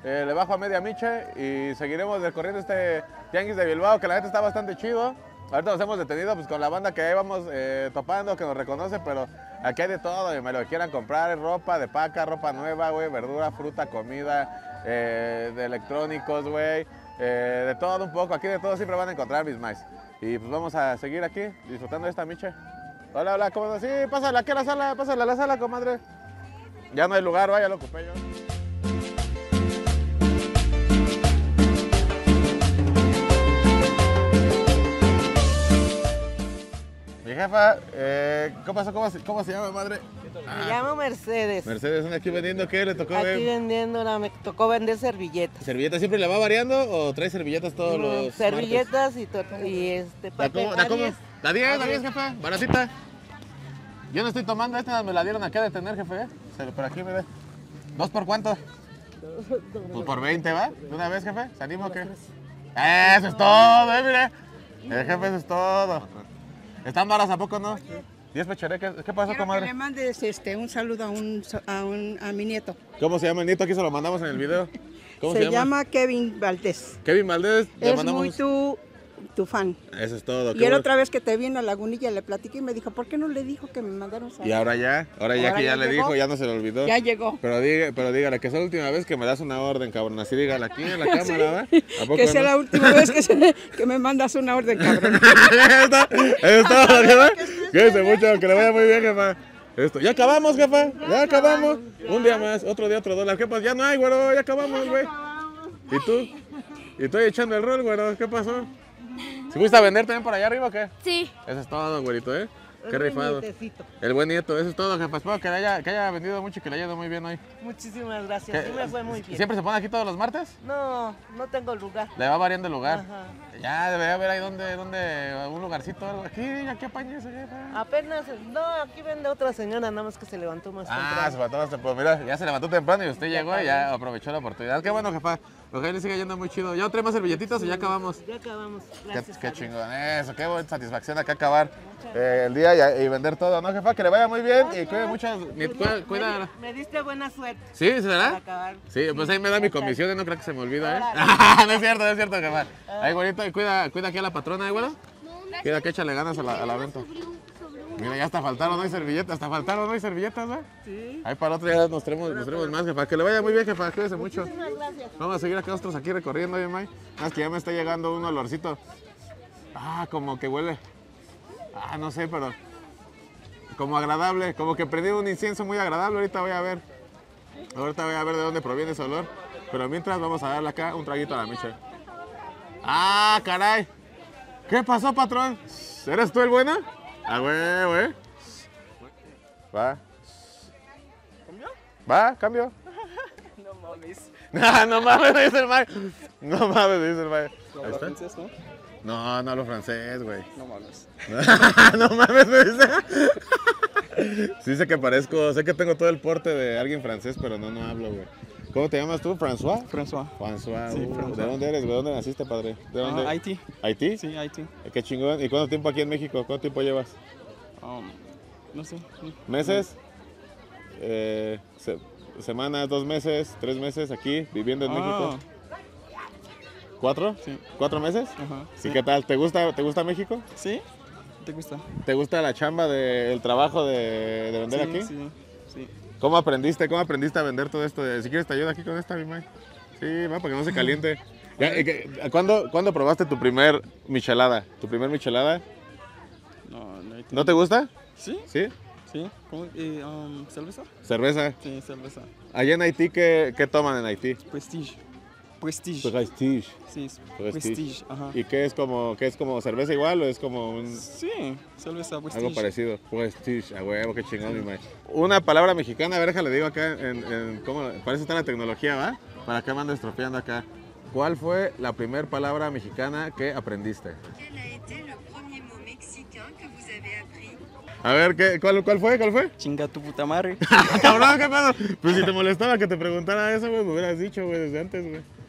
eh, le bajo a media miche y seguiremos recorriendo este tianguis de Bilbao, que la gente está bastante chido. Ahorita nos hemos detenido pues, con la banda que ahí vamos eh, topando, que nos reconoce, pero aquí hay de todo, y me lo quieran comprar, ropa de paca, ropa nueva, güey, verdura, fruta, comida, eh, de electrónicos, güey, eh, de todo un poco, aquí de todo siempre van a encontrar mis mais. Y pues vamos a seguir aquí disfrutando de esta miche. Hola, hola, ¿cómo estás? Sí, pásale aquí a la sala, pásale a la sala, comadre. Ya no hay lugar, vaya, lo ocupé yo. Mi jefa, eh, ¿cómo pasó? ¿Cómo, se- ¿Cómo se llama, madre? Me llamo Mercedes. Mercedes, ¿anda aquí vendiendo qué? ¿Le tocó Aquí ver? vendiendo, ahora me tocó vender servilletas. ¿Servilletas siempre la va variando o trae servilletas todos Mm, los servilletas y, to- y este ¿La papel. cómo? ¿La cómo? Aries. La diez, la Aries. diez, jefe, baratita. Yo no estoy tomando, esta me la dieron acá de tener, jefe. ¿eh? Se lo- Por aquí, mire. ¿Dos por cuánto? Pues por veinte, ¿va? ¿De una vez, jefe? ¿Se anima o qué? Eso es todo, eh, mire. El jefe, eso es todo. ¿Están varas a poco, no? diez pechereques. ¿Qué pasó, Quiero que comadre? le mandes este, un saludo a, un, a, un, a mi nieto. ¿Cómo se llama el nieto? Aquí se lo mandamos en el video. ¿Cómo se, llama? Kevin Valdés. Kevin Valdés. Le Es mandamos... muy tu, tu fan. Eso es todo. Y qué él bueno. otra vez que te vi en la lagunilla le platiqué y me dijo, ¿por qué no le dijo que me mandaron saludos? Y ahora ya, ahora ya Ahora que ya, ya le llegó. dijo, ya no se le olvidó. Ya llegó. Pero, diga, pero dígale que es la última vez que me das una orden, cabrón. Así dígale aquí en la cámara, Sí. ¿va? ¿A poco Que sea no? la última vez que, se- que me mandas una orden, cabrón. Eso está, eso está, jefa. Cuídense mucho, que le vaya muy bien, jefa. Esto, ya acabamos, jefa. Ya acabamos. Un día más, otro día, otro dólar. ¿Qué pasa? Ya no hay, güero. Ya acabamos, güey. ¿Y tú? ¿Y estoy echando el rol, güero? ¿Qué pasó? ¿Se gusta vender también por allá arriba o qué? Sí. Eso es todo, güerito, ¿eh? Qué Es mi rifado. nietecito. El buen nieto, eso es todo, jefa. Espero que, le haya, que haya vendido mucho y que le haya ido muy bien hoy. Muchísimas gracias, ¿Qué? sí me fue muy bien. ¿Siempre se pone aquí todos los martes? No, no tengo lugar. Le va variando el lugar. Ajá. Ya debería haber ahí donde, donde, un lugarcito o algo. Aquí, aquí apañese, jefa. Apenas, no, aquí vende otra señora, nada más que se levantó más Ah, temprano. se levantó más temprano. Mira, ya se levantó temprano y usted llegó y ya aprovechó la oportunidad. Qué bueno, jefa. Ojalá le siga yendo muy chido. ¿Ya trae más servilletitas o ya acabamos? Ya acabamos, Qué, gracias. qué a Dios. chingón eso, qué buena satisfacción acá acabar eh, el día y, y vender todo, ¿no, jefa? Que le vaya muy bien y cuida mucho. ni- Cuida, cuida- Me, me diste buena suerte. ¿Sí? ¿Se Para dará? acabar. Sí, pues ahí me da mi comisión y no creo que se me olvida, ¿eh? No es cierto, no es cierto, jefa. Ahí, güerito, y cuida, cuida aquí a la patrona, ¿eh, güero? Cuida que échale ganas a la, a la venta. Mira, ya hasta faltaron hoy servilletas, hasta faltaron hoy servilletas, ¿eh? Sí. Ahí para otro día nos traemos, nos traemos más, jefa. Que le vaya muy bien, jefa, cuídese mucho. Muchísimas gracias. Vamos a seguir acá nosotros aquí recorriendo, oye, May. Nada más que ya me está llegando un olorcito. Ah, como que huele. Ah, no sé, pero como agradable, como que prendí un incienso muy agradable. Ahorita voy a ver. Ahorita voy a ver de dónde proviene ese olor. Pero mientras vamos a darle acá un traguito a la Miche. Ah, caray. ¿Qué pasó, patrón? ¿Eres tú el bueno? Ah, güey, güey. Va. Va, cambio. No mames. No, no mames, dice el May. No mames, dice el May. ¿No Ahí habla está. francés, no? No, no hablo francés, güey. No mames. No mames, me dice. Sí sé que parezco, sé que tengo todo el porte de alguien francés, pero no, no hablo, güey. ¿Cómo te llamas tú? ¿François? François. François. Sí, uh, François. ¿De dónde eres? ¿De dónde naciste, padre? ¿De dónde? Ah, Haití. ¿Haití? Sí, Haití. Qué chingón. ¿Y cuánto tiempo aquí en México? ¿Cuánto tiempo llevas? Um, no sé. ¿Meses? Eh, se- semanas, dos meses, tres meses aquí, viviendo en Ah. México. ¿Cuatro? Sí. ¿Cuatro meses? Ajá. ¿Sí, qué tal? ¿Te gusta, ¿Te gusta México? ¿Sí? ¿Te gusta? ¿Te gusta la chamba del trabajo de, de vender Sí, aquí? Sí, sí. ¿Cómo aprendiste? ¿Cómo aprendiste a vender todo esto? Si quieres te ayudo aquí con esta, mi May. Sí, va, para que no se caliente. Ya, eh, que- ¿cuándo, ¿Cuándo probaste tu primer michelada? ¿Tu primer michelada? No, no, ¿No te gusta? ¿Sí? ¿Sí? Sí. ¿Cómo? Eh, um, ¿Cerveza? ¿Cerveza? Sí, cerveza. Allá en Haití, ¿qué, qué toman en Haití? Prestige. Prestige. Prestige. Sí, es Prestige. Prestige. Ajá. ¿Y qué es como, qué es como cerveza igual o es como un, Sí, cerveza Prestige. algo parecido? Prestige, a huevo, qué chingón, mi May. Una palabra mexicana, a ver, déjale digo acá, en, en cómo, para eso está la tecnología, ¿va? Para que me ando estropeando acá. ¿Cuál fue la primera palabra mexicana que aprendiste? Quel a été le premier mot mexicain que vous avez appris? A ver, ¿qué, cuál, ¿cuál fue? ¿Cuál fue? Chinga tu puta madre. Cabrón, ¿qué pedo? Pues si te molestaba que te preguntara eso, güey, me hubieras dicho, güey, desde antes, güey.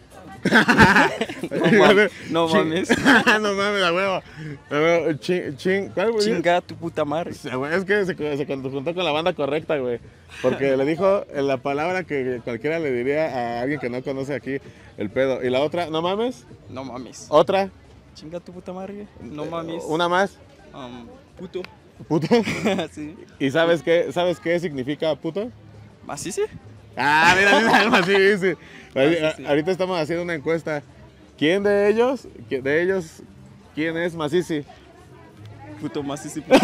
No mames. No Ching- mames. No mames, a huevo. A huevo. Ching, ching, ¿cuál, güey? Chinga tu puta madre. Sí, güey, es que se, se juntó con la banda correcta, güey. Porque le dijo la palabra que cualquiera le diría a alguien que no conoce aquí el pedo. Y la otra, ¿no mames? No mames. ¿Otra? Chinga tu puta madre. No mames. ¿Una más? Um, puto. ¿Puto? Sí. ¿Y sabes qué, sabes qué significa puto? ¿Así sí? Ah, mira, mira, algo así, sí. Así sí. Ahorita estamos haciendo una encuesta. ¿Quién de ellos, de ellos, quién es Macici? Puto Macici, puto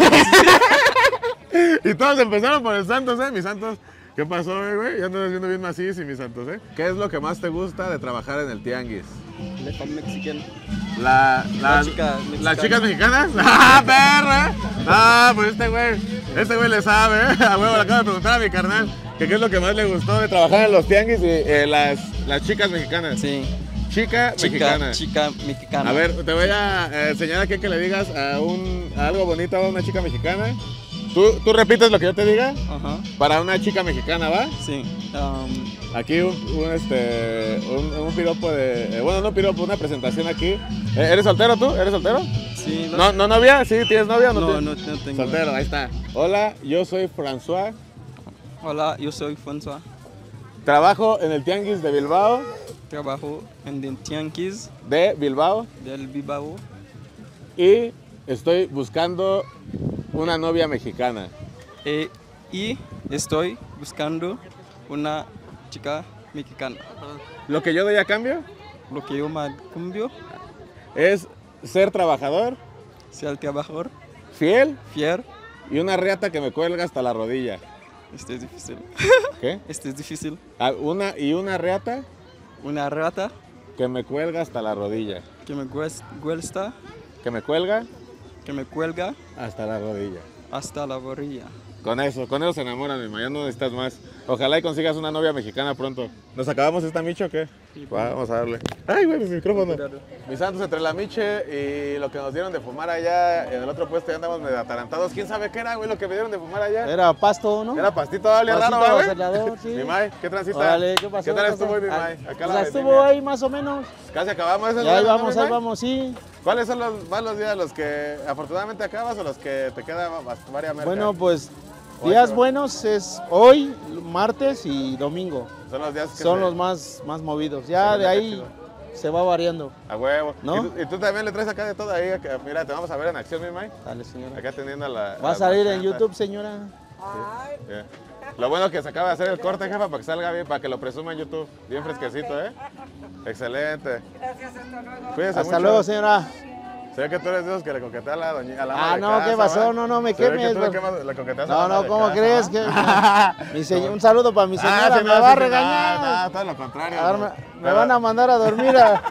Y todos empezaron por el Santos, ¿eh? Mis Santos. ¿Qué pasó, eh, güey? Ya andas viendo bien Macici, mis Santos, ¿eh? ¿Qué es lo que más te gusta de trabajar en el tianguis? Le fan mexicano. La, la, La chica mexicana. ¿Las chicas mexicanas? ¡Ah, perra! Ah, pues este güey, este güey le sabe, ¿eh? A huevo, le acabo de preguntar a mi carnal que qué es lo que más le gustó de trabajar en los tianguis y eh, las, las chicas mexicanas. Sí. Chica, Chica, mexicana. chica mexicana. A ver, te voy a eh, enseñar aquí que le digas a, un, a algo bonito a una chica mexicana. ¿Tú, ¿Tú repites lo que yo te diga? Ajá. Para una chica mexicana, ¿va? Sí. Um, Aquí un, un, este, un, un piropo de... eh, bueno, no piropo, una presentación aquí. Eh, ¿Eres soltero tú? ¿Eres soltero? sí. ¿No, no novia? ¿Sí? ¿Tienes novia o no? No, tienes? no, no tengo. Soltero, ahí está. Hola, yo soy François. Hola, yo soy François. Trabajo en el Tianguis de Bilbao. Trabajo en el Tianguis De Bilbao. del Bilbao. Y estoy buscando una novia mexicana. Eh, y estoy buscando una chica mexicana. Lo que yo doy a cambio Lo que yo me cambio, es ser trabajador, sea el trabajador, fiel fiel. y una riata que me cuelga hasta la rodilla. Este es difícil. ¿Qué? Este es difícil. Ah, una, y una riata Una rata que me cuelga hasta la rodilla. que me gues- gusta, Que me cuelga que me cuelga hasta la rodilla. hasta la orilla. Con eso, con eso se enamoran, mi ma, ya no necesitas más. Ojalá y consigas una novia mexicana pronto. ¿Nos acabamos esta miche o qué? Va, vamos a darle. Ay, güey, mi micrófono. Mis Santos, entre la miche y lo que nos dieron de fumar allá en el otro puesto, ya andamos medio atarantados. ¿Quién sabe qué era, güey, lo que me dieron de fumar allá? Era pasto, ¿no? Era pastito, dale Pastito raro, güey. acelerador, sí. Mi May, ¿qué transita? Órale, ¿qué pasó? ¿Qué tal ¿Qué estuvo, pasó? mi Ah, May? Acá pues la estuvo vendimia. ahí más o menos. Casi acabamos. ¿Eso es Ya ahí lo- vamos, mi ahí May? vamos, sí. ¿Cuáles son los malos días, los que afortunadamente acabas o los que te queda bast- varias merca? Bueno, pues Ocho. días buenos es hoy, martes y domingo. Son los días que Son se- los más, más movidos. Ya se de ven ahí chido. se va variando. A huevo. ¿No? ¿Y, tú, y tú también le traes acá de todo ahí. acá, mira, te vamos a ver en acción, mi May. Dale, señora. Acá teniendo la. Va a la salir en bachata. YouTube, señora. Yeah. Lo bueno que se acaba de hacer el corte, jefa, para que salga bien, para que lo presuma en YouTube. Bien fresquecito, ¿eh? Excelente. Gracias, hasta luego. Cuídese Hasta mucho. luego, señora. Se ve que tú eres de esos que le coquetea a la doña. A la ama Ah, de no, casa, ¿qué pasó? ¿va? No, no me Se ve que quemes, tú le pues. quemas- le coqueteas a la No, ama no, de ¿cómo casa, crees? ¿va? Que mi señor- un saludo para mi señora, Ah, sí, me no, va a sí, no, regañar. No, todo lo contrario. A ver, ¿no? me, me Pero- van a mandar a dormir a-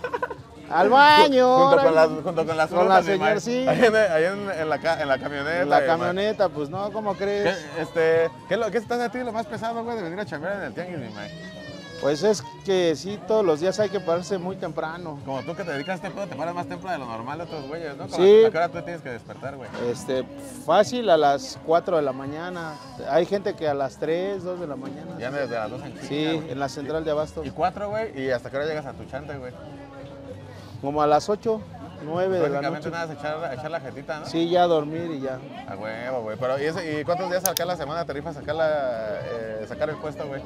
al baño. Junto ahora. con las, junto con las Con la frutas, mi señora, May. sí. Ahí en, ahí en, en la, ca- en la camioneta. En la mi camioneta, pues no, ¿cómo May. crees? ¿Qué, este, ¿qué, es lo, ¿Qué estás a ti lo más pesado, güey, de venir a chambear en el tianguis, mi May? Pues es que sí, todos los días hay que pararse muy temprano. Como tú que te dedicas a este pedo, te paras más temprano de lo normal de otros güeyes, ¿no? Como Sí. ¿A qué hora tú tienes que despertar, güey? Este, fácil a las cuatro de la mañana. Hay gente que a las tres, dos de la mañana. Ya desde las dos en chinga, Sí, güey. en la central de Abastos. Y cuatro, güey, y hasta qué hora llegas a tu chante, güey. Como a las ocho, nueve de la Prácticamente noche. nada, es echar, echar la jetita, ¿no? Sí, ya a dormir y ya. A huevo, güey. Pero, ¿y, ese- ¿y cuántos días acá a la semana te rifas sacar, la, eh, sacar el puesto, güey?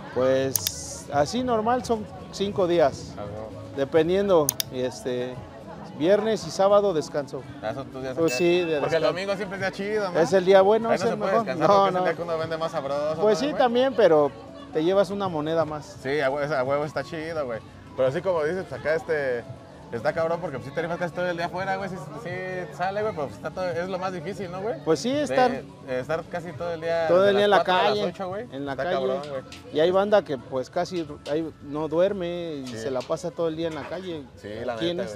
Pues así normal son cinco días, A huevo. dependiendo. Este, viernes y sábado descanso. Ah, son tus días Pues acá. sí, de Porque el descanso. domingo siempre es día chido, ¿no? Es el día bueno, Ahí es no el se puede mejor. descansar No, porque es el no. día que uno vende más sabroso. Pues ¿no, sí, güey? también, pero te llevas una moneda más. Sí, a huevo, a huevo está chido, güey. Pero así como dices, pues acá este... Está cabrón porque pues, sí te rifas casi todo el día afuera, güey. Sí, sí sale, güey, pero pues, está todo, es lo más difícil, ¿no, güey? Pues sí, De- estar de estar casi todo el día. todo desde el día en las la cuatro a las calle, ocho, güey. en la Está calle. cabrón, güey. Y hay banda que pues casi ahí no duerme y Sí. se la pasa todo el día en la calle. Sí, la Aquí en neta, esto. güey.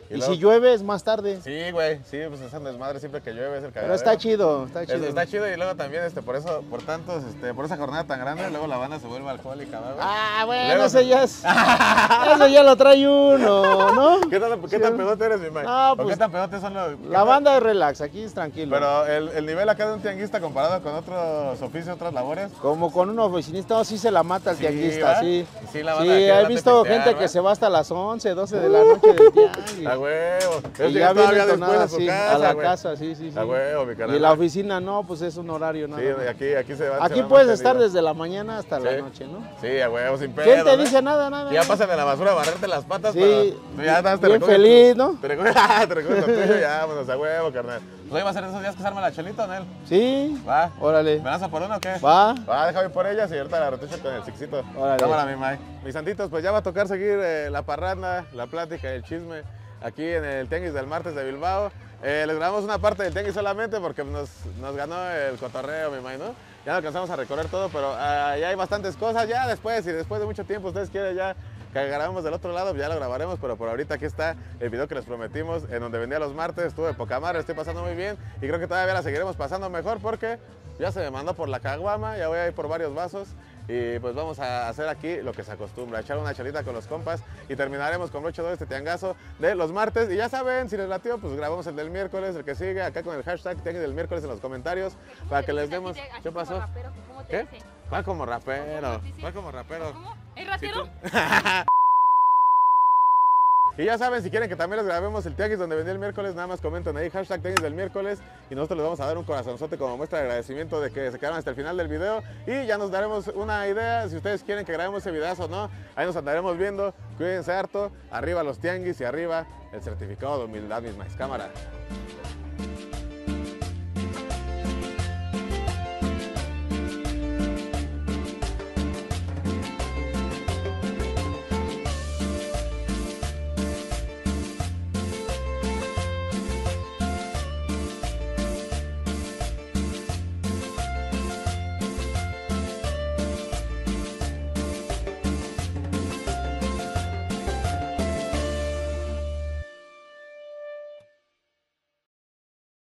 Y, luego- si llueve es más tarde. Sí, güey, sí, pues es un desmadre siempre que llueve, es el cagadero. Pero está chido, está Es- chido. Está chido y luego también, este, por eso, por tantos, este, por esa jornada tan grande, luego la banda se vuelve alcohólica, ¿verdad, güey? Ah, bueno, Luego eso se- ya es. Eso ya lo trae uno, ¿no? ¿Qué tan, qué tan pedote eres, mi Mike? No, ¿O pues, qué tan pedote son los...? La banda es relax, aquí es tranquilo. Pero el, el nivel acá de un tianguista comparado con otros oficios, otras labores. Como con un oficinista, no, sí se la mata el Sí, tianguista, ¿va? sí. Sí, la Sí, banda aquí he late visto pistear, gente ¿va? que se va hasta las once, doce de la noche del tianguis. A huevo. Y Ellos ya llegan viene todavía después entonada de su así, casa, a la güey. casa, sí, sí, sí. A huevo, mi carnal. Y la oficina no, pues es un horario nada Sí, más. aquí, aquí se va. Aquí se va puedes mantenido. estar desde la mañana hasta la Sí. noche, ¿no? Sí, a huevo, sin pedo. ¿Quién te ¿no? dice nada, nada? Y ya pasan de la basura a barrerte las patas, Sí, pero tú ya nada más te bien recoges feliz, tu- ¿no? Te recoges, te recoges lo tuyo, ya, vámonos a huevo, carnal. Pues hoy va a ser esos días que se arma la chelita, Nel. Sí. Va. Órale. ¿Me lanzo por uno o qué? Va. Va, déjame ir por ellas y ahorita la retucho con el sixito. Órale. Cámara, mi Mike. Mis santitos, pues ya va a tocar seguir eh, la parranda, la plática y el chisme aquí en el Tianguis del Martes de Bilbao. Eh, les grabamos una parte del Tianguis solamente porque nos, nos ganó el cotorreo, mi Mike, ¿no? Ya no alcanzamos a recorrer todo, pero ah, ya hay bastantes cosas. Ya después, si después de mucho tiempo ustedes quieren ya que grabemos del otro lado, ya lo grabaremos, pero por ahorita aquí está el video que les prometimos, en donde vendía los martes, estuve de poca madre, estoy pasando muy bien y creo que todavía la seguiremos pasando mejor porque ya se me mandó por la caguama, ya voy a ir por varios vasos y pues vamos a hacer aquí lo que se acostumbra, echar una chelita con los compas y terminaremos con broche de oro este tiangazo de los martes y ya saben, si les latió, pues grabamos el del miércoles, el que sigue, acá con el hashtag Tianguis del miércoles en los comentarios para que les demos... ¿Qué pasó? ¿Qué? Va como rapero, va como rapero. ¿Es ratero? Y ya saben, si quieren que también les grabemos el tianguis donde vendí el miércoles, nada más comenten ahí, hashtag tianguis del miércoles, y nosotros les vamos a dar un corazonzote como muestra de agradecimiento de que se quedaron hasta el final del video, y ya nos daremos una idea, si ustedes quieren que grabemos ese videazo o no, ahí nos andaremos viendo, cuídense harto, arriba los tianguis y arriba el certificado de humildad misma. Cámara.